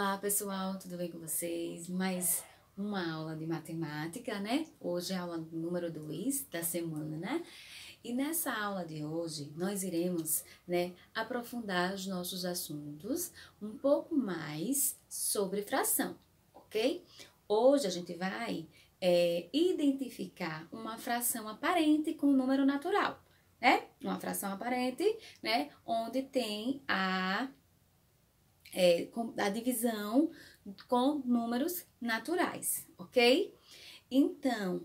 Olá pessoal, tudo bem com vocês? Mais uma aula de matemática, né? Hoje é a aula número 2 da semana. E nessa aula de hoje nós iremos, aprofundar os nossos assuntos um pouco mais sobre fração, ok? Hoje a gente vai identificar uma fração aparente com um número natural, né? Uma fração aparente, né? Onde tem a divisão com números naturais, ok? Então,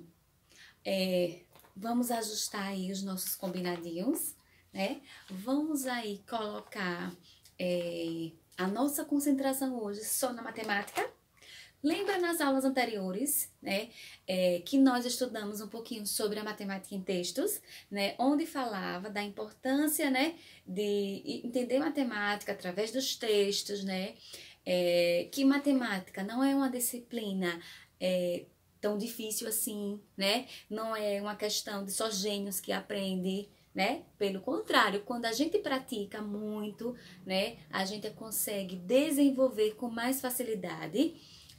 vamos ajustar aí os nossos combinadinhos, né? Vamos aí colocar a nossa concentração hoje só na matemática. Lembra nas aulas anteriores, né, que nós estudamos um pouquinho sobre a matemática em textos, né, onde falava da importância, né, de entender matemática através dos textos, né, que matemática não é uma disciplina tão difícil assim, né, não é uma questão de só gênios que aprendem, né? Pelo contrário, quando a gente pratica muito, né, a gente consegue desenvolver com mais facilidade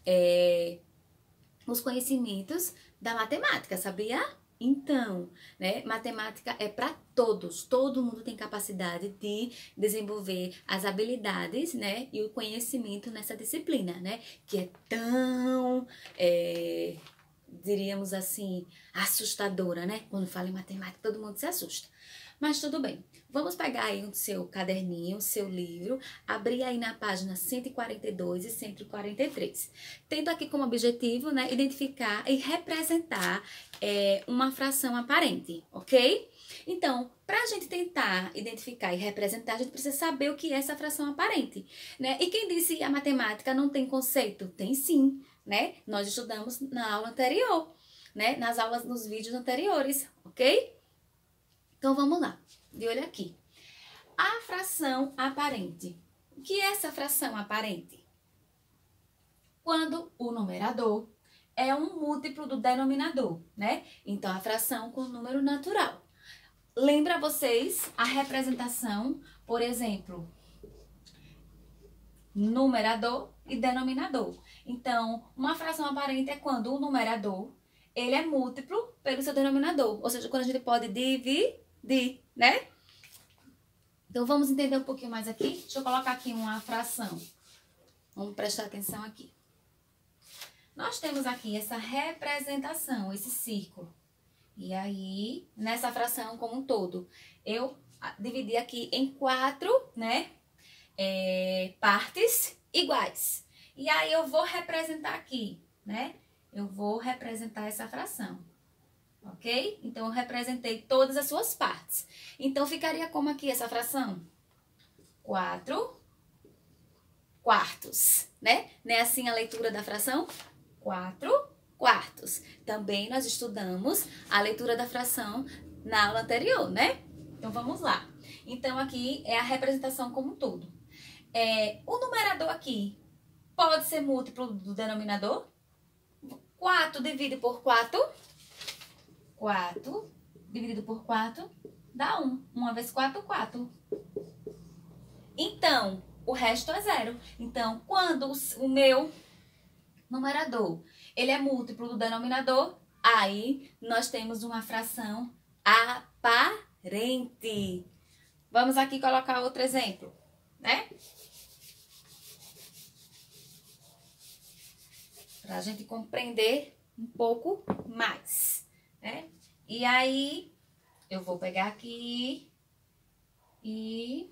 os conhecimentos da matemática, sabia? Então, né, matemática é para todos, todo mundo tem capacidade de desenvolver as habilidades, né, e o conhecimento nessa disciplina, né, que é tão, diríamos assim, assustadora, né? Quando fala em matemática, todo mundo se assusta. Mas tudo bem, vamos pegar aí o seu caderninho, o seu livro, abrir aí na página 142 e 143. Tendo aqui como objetivo, né, identificar e representar uma fração aparente, ok? Então, para a gente tentar identificar e representar, a gente precisa saber o que é essa fração aparente, né? E quem disse que a matemática não tem conceito? Tem sim, né? Nós estudamos na aula anterior, né? Nas aulas, nos vídeos anteriores, ok? Então, vamos lá. De olho aqui. A fração aparente. O que é essa fração aparente? Quando o numerador é um múltiplo do denominador, né? Então, a fração com número natural. Lembra vocês a representação, por exemplo, numerador e denominador. Então, uma fração aparente é quando o numerador, ele é múltiplo pelo seu denominador. Ou seja, quando a gente pode dividir, né? Então, vamos entender um pouquinho mais aqui. Deixa eu colocar aqui uma fração. Vamos prestar atenção aqui. Nós temos aqui essa representação, esse círculo. E aí, nessa fração como um todo, eu dividi aqui em 4, né, partes iguais. E aí, eu vou representar aqui, né? Eu vou representar essa fração. Ok? Então, eu representei todas as suas partes. Então, ficaria como aqui essa fração? 4 quartos, né? Não é assim a leitura da fração? 4 quartos. Também nós estudamos a leitura da fração na aula anterior, né? Então, vamos lá. Então, aqui é a representação como um todo. O numerador aqui pode ser múltiplo do denominador? 4 dividido por 4... 4 dividido por 4 dá 1. 1 vezes 4, 4. Então, o resto é 0. Então, quando o meu numerador, ele é múltiplo do denominador, aí nós temos uma fração aparente. Vamos aqui colocar outro exemplo, né? Para a gente compreender um pouco mais, né? E aí, eu vou pegar aqui e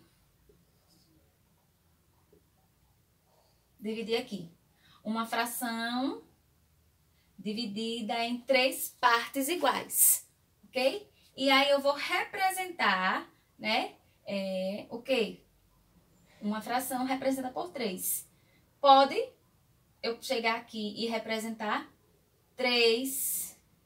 dividir aqui. Uma fração dividida em 3 partes iguais, ok? E aí, eu vou representar, né, o quê? Uma fração representada por 3. Pode eu chegar aqui e representar 3...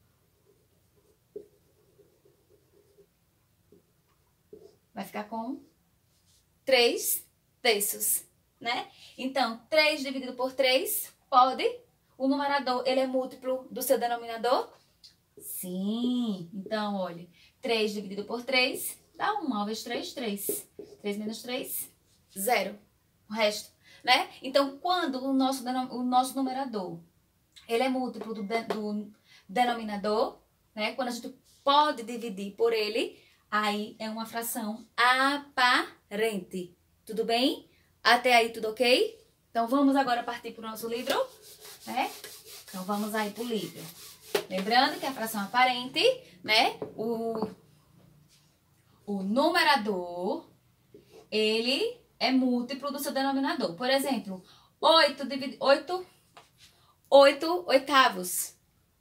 Vai ficar com 3 terços, né? Então, 3 dividido por 3, pode? O numerador, ele é múltiplo do seu denominador? Sim. Então, olha, 3 dividido por 3 dá 1. 1 vezes 3, 3. 3 menos 3, 0. O resto né? Então, quando o nosso numerador, ele é múltiplo do denominador, né? Quando a gente pode dividir por ele, aí é uma fração aparente. Tudo bem? Até aí tudo ok? Então, vamos agora partir para o nosso livro, né? Então, vamos aí para o livro. Lembrando que a fração aparente, né? O numerador, ele é múltiplo do seu denominador. Por exemplo, 8 oitavos.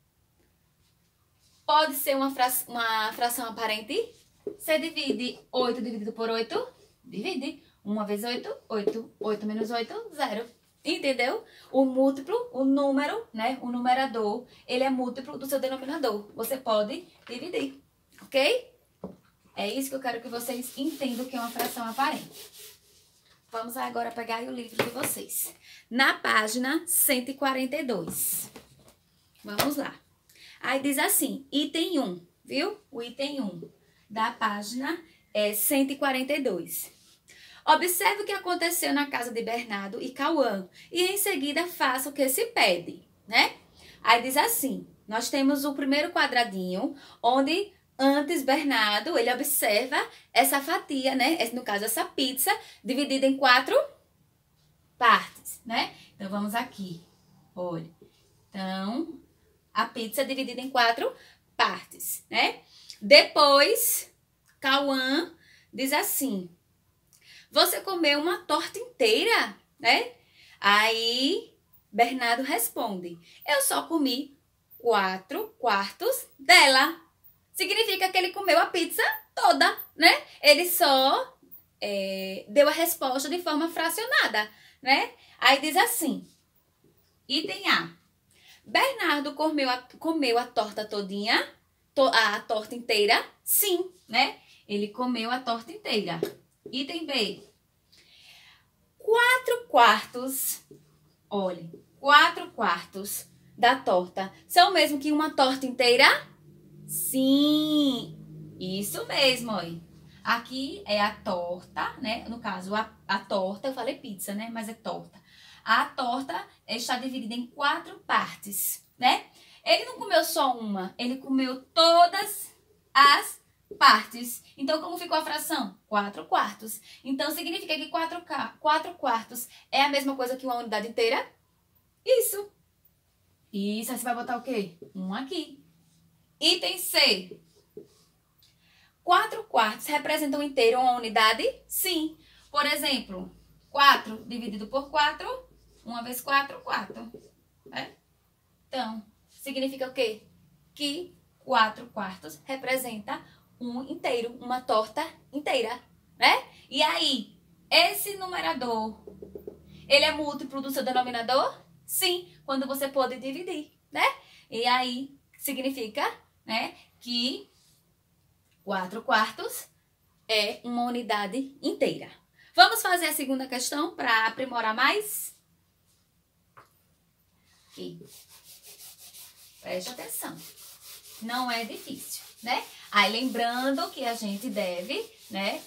Pode ser uma fração aparente. Você divide 8 dividido por 8, divide. 1 vezes 8, 8. 8 menos 8, 0. Entendeu? O múltiplo, o número, né? O numerador, ele é múltiplo do seu denominador. Você pode dividir, ok? É isso que eu quero que vocês entendam que é uma fração aparente. Vamos agora pegar o livro de vocês. Na página 142. Vamos lá. Aí diz assim, item 1, viu? O item 1 da página é 142. Observe o que aconteceu na casa de Bernardo e Cauã e em seguida faça o que se pede, né? Aí diz assim, nós temos o primeiro quadradinho, onde antes Bernardo, ele observa essa fatia, né? No caso, essa pizza, dividida em 4 partes, né? Então, vamos aqui, olha. Então, a pizza é dividida em 4 partes, né? Depois, Cauã diz assim, você comeu uma torta inteira, né? Aí, Bernardo responde, eu só comi 4/4 dela. Significa que ele comeu a pizza toda, né? Ele só deu a resposta de forma fracionada, né? Aí diz assim, item A. Bernardo comeu a torta todinha, a torta inteira? Sim, né? Ele comeu a torta inteira. Item B. 4/4, olha, 4/4 da torta são o mesmo que uma torta inteira? Sim, isso mesmo, olha. Aqui é a torta, né? No caso, a torta, eu falei pizza, né? Mas é torta. A torta está dividida em 4 partes, né? Ele não comeu só uma, ele comeu todas as partes. Então, como ficou a fração? 4/4. Então, significa que 4/4 é a mesma coisa que uma unidade inteira? Isso. Isso, aí você vai botar o quê? 1 aqui. Item C. 4/4 representa um inteiro ou uma unidade? Sim. Por exemplo, 4 dividido por 4, 1 vezes 4, 4. Né? Então, significa o quê? Que 4/4 representa um inteiro, uma torta inteira, né? E aí, esse numerador, ele é múltiplo do seu denominador? Sim, quando você pode dividir, né? E aí, significa, né, que 4/4 é uma unidade inteira. Vamos fazer a segunda questão para aprimorar mais? Aqui. Preste atenção. Não é difícil, né? Aí, lembrando que a gente deve, né,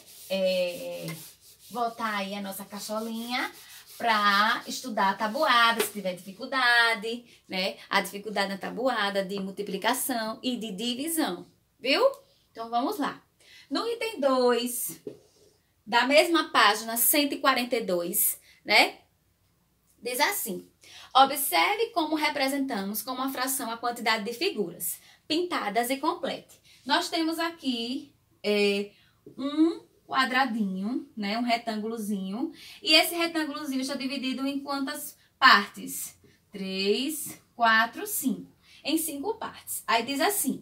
botar aí a nossa cacholinha para estudar a tabuada, se tiver dificuldade, né? A dificuldade na tabuada de multiplicação e de divisão, viu? Então, vamos lá. No item 2, da mesma página 142, né? Diz assim, observe como representamos com uma fração a quantidade de figuras pintadas e complete. Nós temos aqui um quadradinho, né? Um retângulozinho. E esse retângulozinho está dividido em quantas partes? 3, 4, 5. Em 5 partes. Aí diz assim,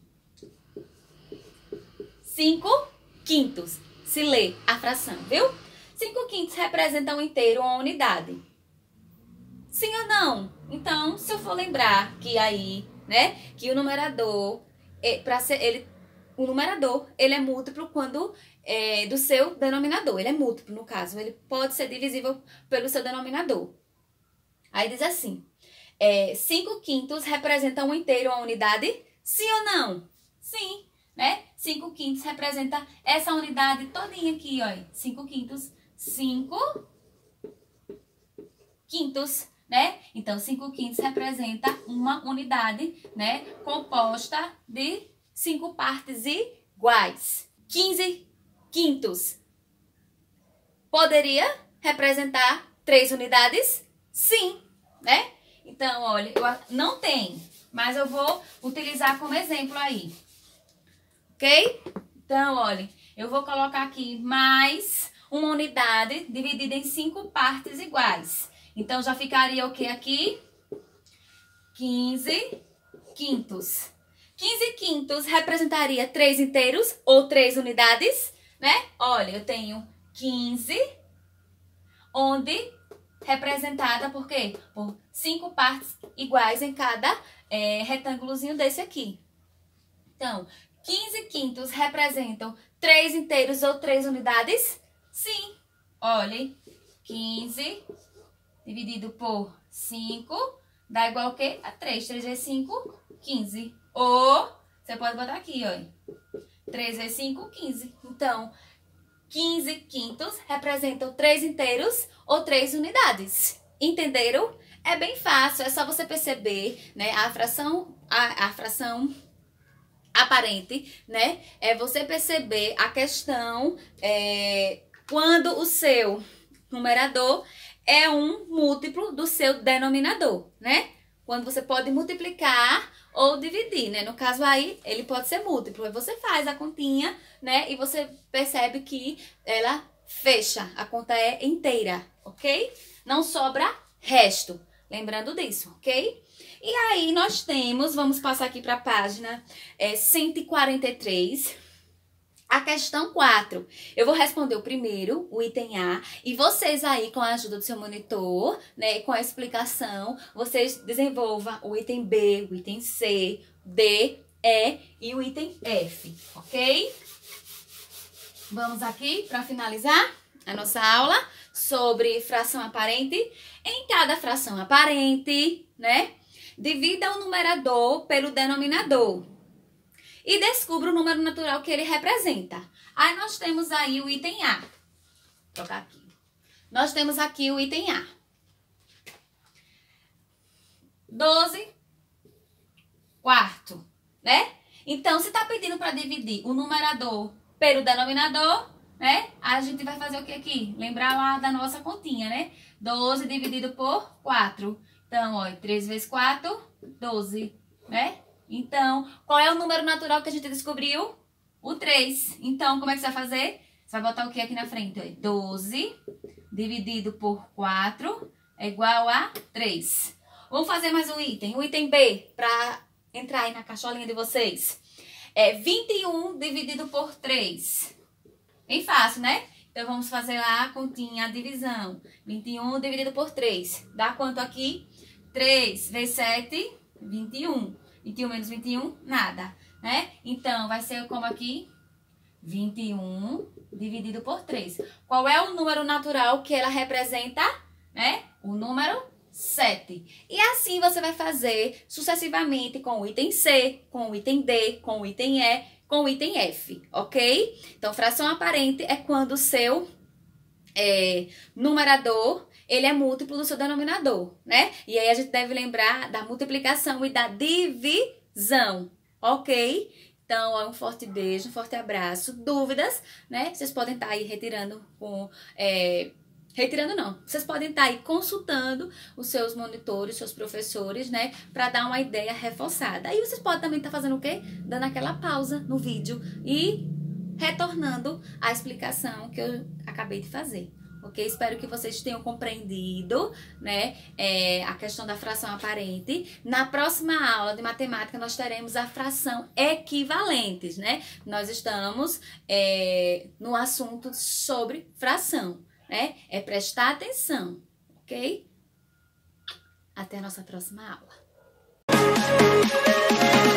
5/5. Se lê a fração, viu? 5/5 representa um inteiro ou uma unidade. Sim ou não? Então, se eu for lembrar que aí, né, que o numerador, o numerador, ele é múltiplo quando do seu denominador. Ele é múltiplo, no caso. Ele pode ser divisível pelo seu denominador. Aí diz assim, 5/5 representa um inteiro ou uma unidade? Sim ou não? Sim, né? 5/5 representa essa unidade todinha aqui, ó. 5/5. 5 quintos, né? Então, 5 quintos representa uma unidade, né? Composta de 5 partes iguais. 15 quintos poderia representar 3 unidades? Sim, né? Então, olha, não tem, mas eu vou utilizar como exemplo aí. Ok? Então, olha, eu vou colocar aqui mais uma unidade dividida em 5 partes iguais. Então, já ficaria o que aqui? 15 quintos. 15 quintos representaria 3 inteiros ou 3 unidades, né? Olha, eu tenho 15, onde representada por quê? Por 5 partes iguais em cada retângulozinho desse aqui. Então, 15 quintos representam 3 inteiros ou 3 unidades? Sim. Olhem, 15 dividido por 5 dá igual o quê? A 3. 3 vezes 5, 15. Ou, você pode botar aqui, olha. 3 vezes 5, 15. Então, 15 quintos representam 3 inteiros ou 3 unidades. Entenderam? É bem fácil, é só você perceber, né? A fração aparente, né? É você perceber a questão quando o seu numerador é um múltiplo do seu denominador, né? Quando você pode multiplicar ou dividir, né? No caso aí, ele pode ser múltiplo. Aí você faz a continha, né? E você percebe que ela fecha. A conta é inteira, ok? Não sobra resto. Lembrando disso, ok? E aí nós temos, vamos passar aqui para a página 143. A questão 4, eu vou responder o primeiro, o item A, e vocês aí, com a ajuda do seu monitor, né, com a explicação, vocês desenvolvam o item B, o item C, D, E e o item F, ok? Vamos aqui para finalizar a nossa aula sobre fração aparente. Em cada fração aparente, né, divida o numerador pelo denominador. E descubra o número natural que ele representa. Aí nós temos aí o item A. Vou trocar aqui. Nós temos aqui o item A. 12 quarto, né? Então, se tá pedindo para dividir o numerador pelo denominador, né? A gente vai fazer o que aqui? Lembrar lá da nossa continha, né? 12 dividido por 4. Então, ó, 3 vezes 4, 12, né? Então, qual é o número natural que a gente descobriu? O 3. Então, como é que você vai fazer? Você vai botar o que aqui na frente? 12 dividido por 4 é igual a 3. Vamos fazer mais um item. O item B, para entrar aí na caixolinha de vocês. 21 dividido por 3. Bem fácil, né? Então, vamos fazer lá a continha, a divisão. 21 dividido por 3. Dá quanto aqui? 3 vezes 7, 21. 21 menos 21, nada, né? Então, vai ser como aqui? 21 dividido por 3. Qual é o número natural que ela representa, né? O número 7. E assim você vai fazer sucessivamente com o item C, com o item D, com o item E, com o item F, ok? Então, fração aparente é quando o seu numerador, ele é múltiplo do seu denominador, né? E aí a gente deve lembrar da multiplicação e da divisão, ok? Então, um forte beijo, um forte abraço. Dúvidas, né? Vocês podem estar aí retirando com... retirando não, vocês podem estar aí consultando os seus monitores, seus professores, né? Para dar uma ideia reforçada. Aí vocês podem também estar fazendo o quê? Dando aquela pausa no vídeo e retornando a explicação que eu acabei de fazer. Ok? Espero que vocês tenham compreendido, né, a questão da fração aparente. Na próxima aula de matemática, nós teremos a fração equivalentes, né? Nós estamos no assunto sobre fração, né? É prestar atenção, ok? Até a nossa próxima aula.